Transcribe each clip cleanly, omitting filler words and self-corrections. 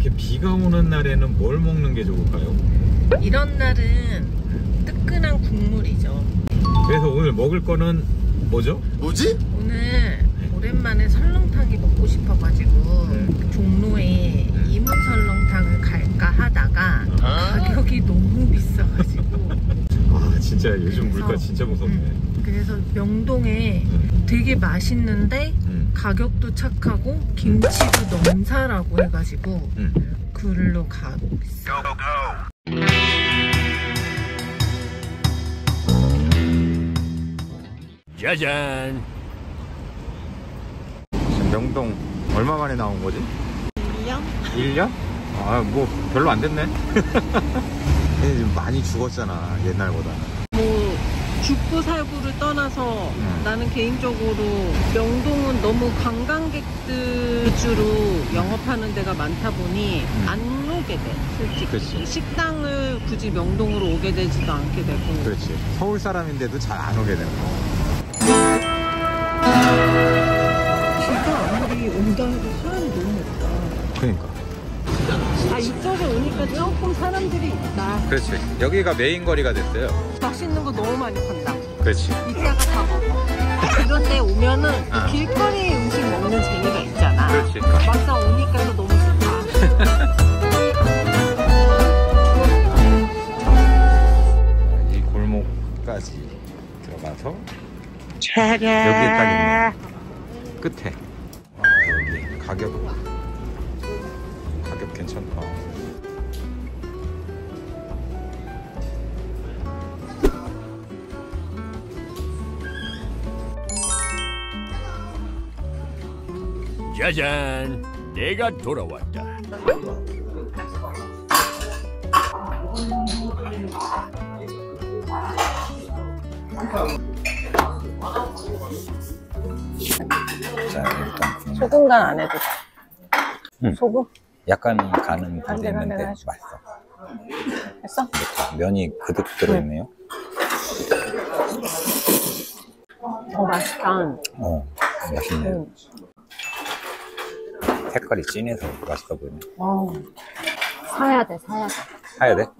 이렇게 비가 오는 날에는 뭘 먹는 게 좋을까요? 이런 날은 뜨끈한 국물이죠. 그래서 오늘 먹을 거는 뭐죠? 뭐지? 오늘 오랜만에 설렁탕이 먹고 싶어가지고 종로에 이문설렁탕을 갈까 하다가 가격이 너무 비싸가지고 아 진짜 요즘 물가 진짜 무섭네. 그래서 명동에 되게 맛있는데 가격도 착하고 김치도 넘사라고 해가지고 그걸로 가고 있어. 짜잔. 지금 명동 얼마 만에 나온 거지? 1년? 1년? 아 뭐 별로 안 됐네. 지금 많이 죽었잖아 옛날보다. 뭐 죽고 살고를 떠나서 나는 개인적으로 명동은 너무 관광객들 위주로 영업하는 데가 많다 보니 안 오게 돼 솔직히. 그치. 식당을 굳이 명동으로 오게 되지도 않게 되고. 그렇지. 서울 사람인데도 잘 안 오게 되는 거. 비가 아무리 온다 해도 사람이 너무 없다. 그러니까. 아 이쪽에 오니까 조금 사람들이 있다. 그렇지. 여기가 메인 거리가 됐어요. 맛있는 거 너무 많이 판다. 그렇지. 이따가 다 먹어. 이런 데 오면은 길거리 음식 먹는 재미가 있잖아. 그렇지. 막상 오니까 또 너무 좋다. 이 골목까지 들어가서 여기 딱 있네. 끝에. 아, 여기 가격 괜찮다. 짜잔. 내가 돌아왔다. 자, 일단 소금 간 안 해도 돼. 소금? 약간 가는 분도 있는데 간대. 맛있어. 했어? 면이 그득 들어있네요. 맛있다. 맛있네. 색깔이 진해서 맛있어 보이네. 사야 돼, 사야 돼. 사야 돼?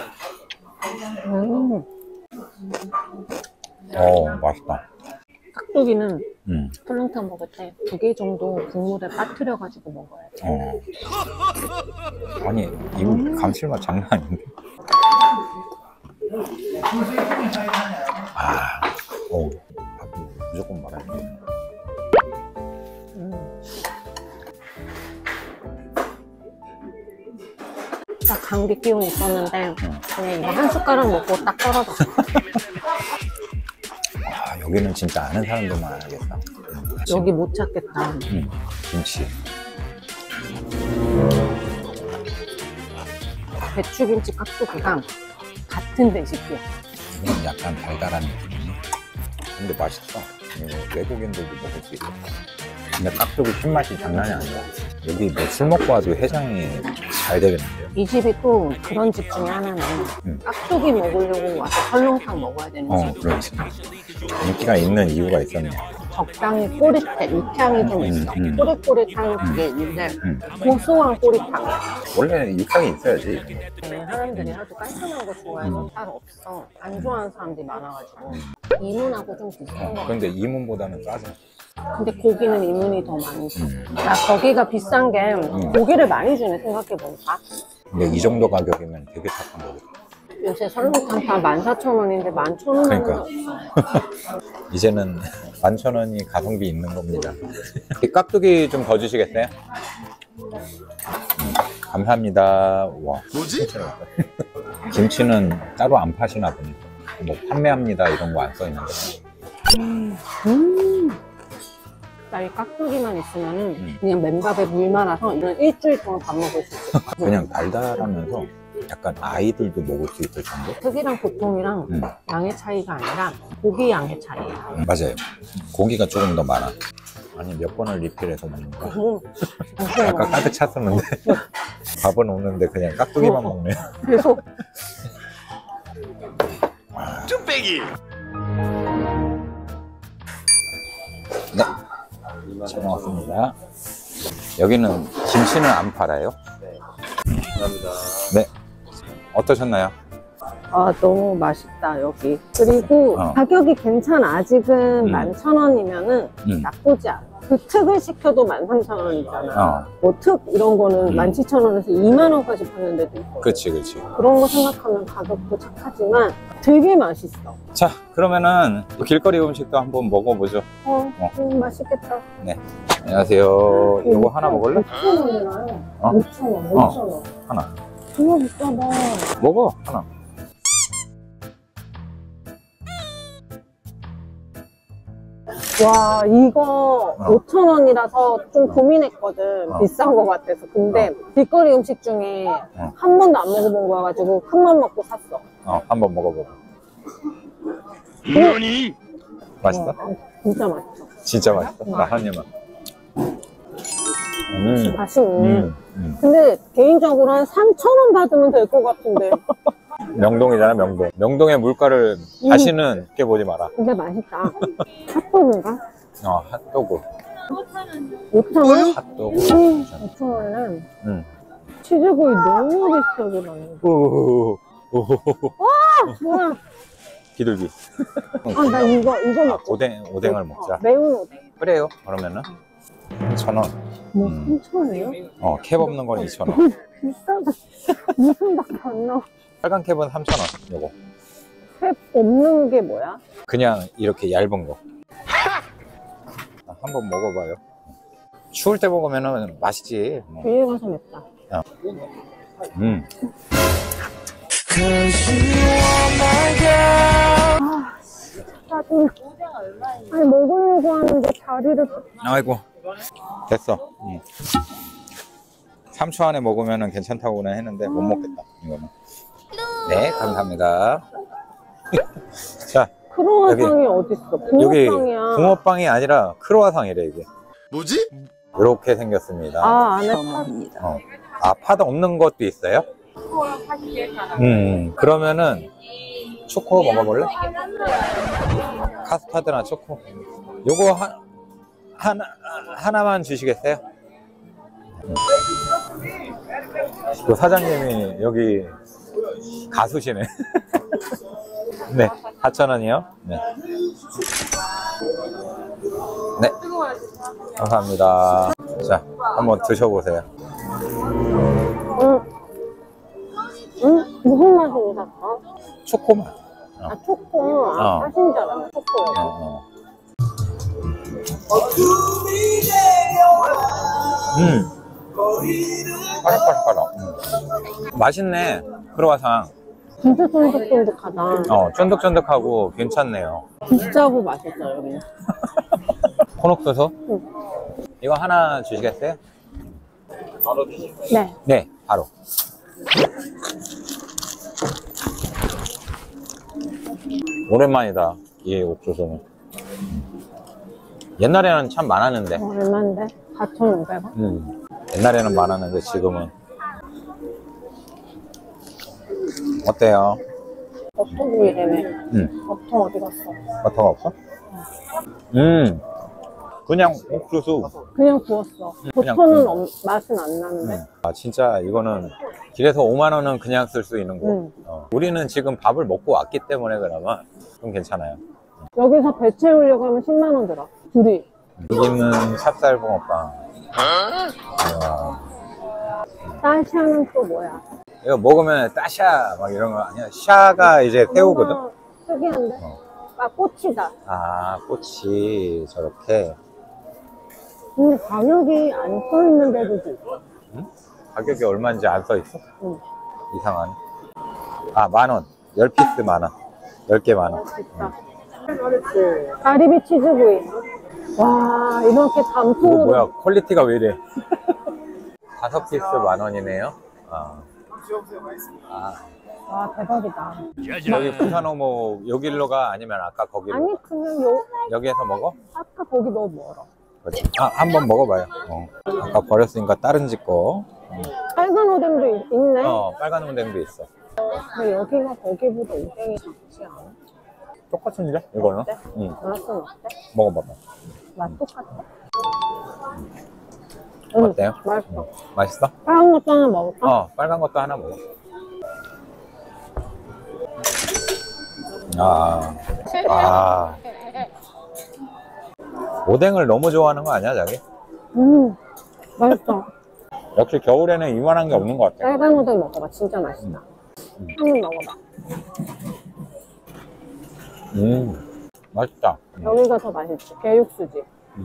맛있다. 깍두기는 설렁탕 먹을 때 2개 정도 국물에 빠뜨려가지고 먹어야 돼. 아니, 이거 감칠맛 장난 아닌데? 무조건 말하네. 딱 감기 기운 있었는데 그냥 이거 한 숟가락 먹고 딱 떨어졌어. 여기는 진짜 아는 사람들만 알겠다. 여기 못 찾겠다. 김치. 배추김치 깍두기가 같은 레시피야. 이건 약간 달달한 느낌이네. 근데 맛있어. 이거 외국인들도 먹을 수 있어. 근데 깍두기 신맛이 장난이 아니야. 여기 뭐 술 먹고 와도 해장이 잘 되겠는데요? 이 집이 또 그런 집 중에 하나는 깍두기 먹으려고 와서 설렁탕 먹어야 되는 집. 그렇지. 인기가 있는 이유가 있었네. 적당히 꼬릿해, 육향이 좀 있어. 꼬릿꼬릿한 그게 있는데 고소한 꼬릿함. 원래 육향이 있어야지. 사람들이 아주 깔끔한 거 좋아해서 따로 없어. 안 좋아하는 사람들이 많아가지고 이문하고 좀 비슷한 거 같아. 근데 이문보다는 싸죠. 근데 고기는 이문이 더 많이 줘. 거기가 비싼 게 고기를 많이 주네 생각해보니까. 근데 이 정도 가격이면 되게 착한 거거든. 요새 설렁탕 다 14,000원인데 11,000원은 그러니까. 없어. 이제는 11,000원이 가성비 있는 겁니다. 이 깍두기 좀 더 주시겠어요? 감사합니다. 와. 뭐지? 김치는 따로 안 파시나 보네. 뭐 판매합니다 이런 거 안 써 있는데. 나 이 깍두기만 있으면은 그냥 맨밥에 물 말아서 이런 일주일 동안 밥 먹을 수 있어. 그냥 달달하면서 약간 아이들도 먹을 수 있을 정도? 특이랑 보통이랑 양의 차이가 아니라 고기 양의 차이야. 맞아요. 고기가 조금 더 많아. 아니 몇 번을 리필해서 먹는 거야? 아까 가득 찼었는데 밥은 없는데 그냥 깍두기만 먹네. 계속 뚝배기. 네, 잘 나왔습니다. 여기는 김치는 안 팔아요? 감사합니다. 네. 어떠셨나요? 아, 너무 맛있다, 여기. 그리고 어. 가격이 괜찮아. 아직은 11,000원이면은 11,000원이면은 나쁘지 않아. 그 특을 시켜도 13,000원이잖아. 어. 뭐 특 이런 거는 17,000원에서 2만원까지 파는 데도 있고. 그치. 그런 거 생각하면 가격도 착하지만 되게 맛있어. 자, 그러면은 길거리 음식도 한번 먹어보죠. 맛있겠다. 안녕하세요. 이거 하나 먹을래? 5,000원이랑 어? 5,000원, 5,000원. 하나. 정말 비싸다. 먹어, 하나. 와, 이거 5,000원이라서 좀 고민했거든. 어. 비싼 거 같아서. 근데 길거리 음식 중에 한 번도 안 먹어본 거여가지고 큰맘 먹고 샀어. 한번 먹어보고. 뭐니? 맛있어? 진짜 맛있어. 진짜 맛있어? 나 한 입만. 맛있네. 근데 개인적으로 한 3,000원 받으면 될 것 같은데. 명동이잖아, 명동. 명동의 물가를 다시는 깨보지 마라. 근데 맛있다. 핫도그인가? 핫도그. 5,000원? 핫도그. 5,000원은 치즈구이 너무 비싸게 나네. 뭐야? 비둘기. 나 이거 먹자. 오뎅을 먹자. 매운 오뎅. 그래요. 그러면은 2,000원. 뭐 3,000원이요? 캡 없는 건 2,000원. 비싸다. 무슨 밖에 안 나와. 빨간 캡은 3,000원. 요거. 캡 없는 게 뭐야? 그냥 이렇게 얇은 거. 한번 먹어봐요. 추울 때 먹으면은 맛있지. 위에 가서 맵다. 짜증나. 아니, 먹으려고 하는데 자리를. 아이고. 됐어. 3초 안에 먹으면 괜찮다고는 했는데 못 먹겠다. 이거는. 네, 감사합니다. 자, 크로와상이 어딨어? 여기 붕어빵이야. 붕어빵이 아니라 크로와상이래, 이게. 뭐지? 이렇게 생겼습니다. 안에 파입니다. 파도 없는 것도 있어요? 그러면은 초코 먹어볼래? 카스타드나 초코. 요거 하나만 주시겠어요? 그 사장님이 여기 가수시네. 네, 4,000원이요. 네. 네. 감사합니다. 자, 한번 드셔보세요. 무슨 맛으로 샀어? 초코맛. 초코. 사신 줄 알았네, 초코. 바삭바삭하다. 맛있네, 크로와상. 진짜 쫀득쫀득하다. 쫀득쫀득하고 괜찮네요. 비싸고 맛있어, 여기. 콘옥소스? 이거 하나 주시겠어요? 네. 네, 바로. 오랜만이다, 이 옥수수는. 옛날에는 참 많았는데. 얼마인데? 4,500원? 옛날에는 많았는데 지금은. 어때요? 버터구이래매. 버터 어디 갔어? 버터가 없어? 그냥 옥수수. 그냥 구웠어. 그냥 버터는 맛은 안 나는데. 진짜 이거는 길에서 5만 원은 그냥 쓸 수 있는 거. 우리는 지금 밥을 먹고 왔기 때문에 그나마 좀 괜찮아요. 여기서 배 채우려고 하면 10만 원 들어. 둘이. 여기는 찹쌀붕어빵. 따샤는 또 뭐야? 이거 먹으면 따샤 막 이런 거 아니야? 샤가 이제 새우거든? 특이한데? 꽃이다. 꽃이 저렇게. 근데 가격이 안 써있는 데도 있어. 가격이 얼마인지 안 써있어? 이상하네. 10,000원. 10피스 10,000원. 10개 10,000원. 비싸. 가리비 치즈구이. 와, 이렇게 이거 단품으로. 뭐야, 퀄리티가 왜 이래? 5피스 10,000원이네요. 와, 대박이다. 여기 부산어묵 여길로가 아니면 아까 거기로? 아니, 그냥 여기에서 먹어? 아까 거기 너무 멀어. 그렇지. 한번 먹어봐요. 아까 버렸으니까 다른 집 거. 빨간 오뎅도 있네. 빨간 오뎅도 있어. 근데 여기가 거기보다 오뎅이 작지 않아? 똑같은데? 이거는? 어때? 응. 맛은 어때? 먹어봐봐. 맛 똑같아? 어때요? 맛있어. 맛있어? 빨간 것도 하나 먹을까? 빨간 것도 하나 먹어. 아. 오뎅을 너무 좋아하는 거 아니야, 자기? 맛있어. 역시 겨울에는 이만한 게 없는 것 같아. 빨간 오뎅 먹어봐. 진짜 맛있다. 한번 먹어봐. 맛있다. 여기가 더 맛있지. 개육수지.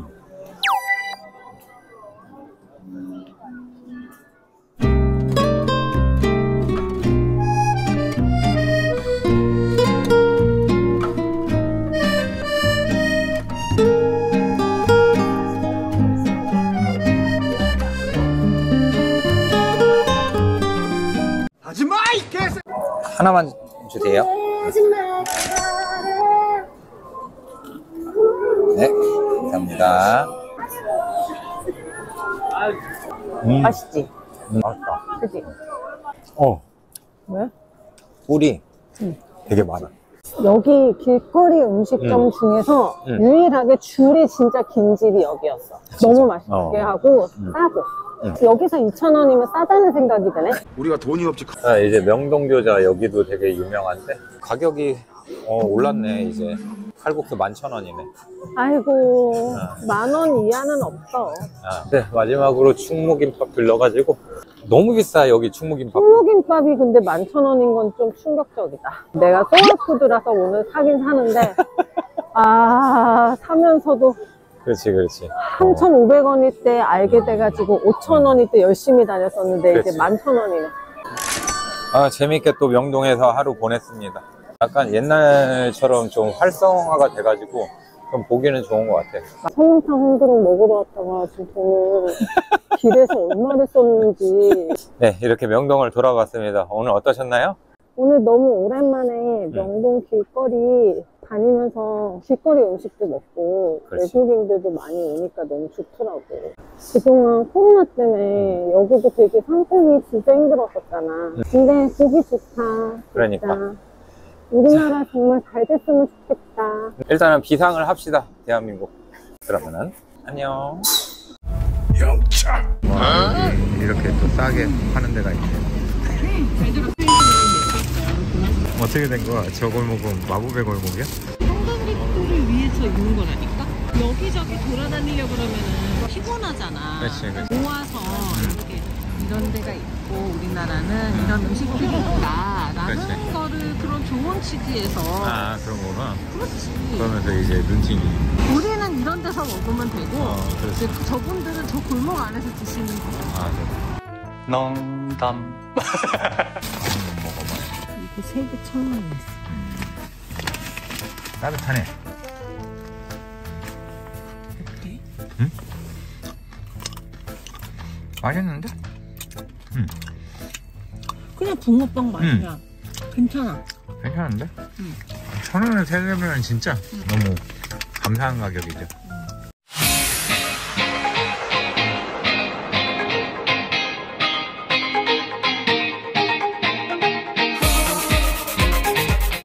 하지마 이 개새. 하나만 주세요. 네, 감사합니다. 맛있지? 맛있다. 그치? 왜? 왜? 꿀이 되게 많아. 여기 길거리 음식점 중에서 유일하게 줄이 진짜 긴 집이 여기였어. 너무 맛있게 하고 싸고. 여기서 2,000원이면 싸다는 생각이 드네. 우리가 돈이 없지. 이제 명동교자 여기도 되게 유명한데 가격이 올랐네. 이제 칼국수 11,000원이네. 아이고 10,000원 이하는 없어. 네, 마지막으로 충무김밥 들러가지고 너무 비싸. 여기 충무김밥. 충무김밥이 근데 11,000원인 건 좀 충격적이다. 내가 소울푸드라서 오늘 사긴 사는데 사면서도 그렇지 3,500원일 때 알게 돼가지고 5,000원일 때 열심히 다녔었는데 그렇지. 이제 11,000원이네. 재밌게 또 명동에서 하루 보냈습니다. 약간 옛날처럼 좀 활성화가 돼가지고 좀 보기는 좋은 것 같아. 성남탕 홍두롱 먹으러 왔다가 지금 돈을 길에서 얼마를 썼는지. 네, 이렇게 명동을 돌아봤습니다. 오늘 어떠셨나요? 오늘 너무 오랜만에 명동 길거리 다니면서 길거리 음식도 먹고 그렇지. 외국인들도 많이 오니까 너무 좋더라고. 그동안 코로나 때문에 여기도 되게 상권이 진짜 힘들었었잖아. 근데 보기 좋다. 그러니까. 진짜. 우리나라 정말 잘 됐으면 좋겠다. 일단은 비상을 합시다. 대한민국. 그러면은 안녕. 영차. 이렇게 또 싸게 파는 데가 있네. 어떻게 된 거야? 저 골목은 마법의 골목이야? 관광객들을 위해서 있는 거라니까? 여기저기 돌아다니려고 그러면은 피곤하잖아. 그치. 모아서 이렇게 이런 데가 있고 우리나라는 이런 음식들이 있다라는 그치. 거를 그런 좋은 취지에서. 그런 거구나. 그렇지. 그러면서 이제 눈팅이. 우리는 이런 데서 먹으면 되고 그렇지. 이제 저분들은 저 골목 안에서 드시는 거야. 농담. 이거 3개 1,000원이었어. 따뜻하네. 어때? 응? 맛있는데? 그냥 붕어빵 맛이야. 괜찮아. 괜찮은데? 1,000원에 3개면 진짜 너무 감사한 가격이죠.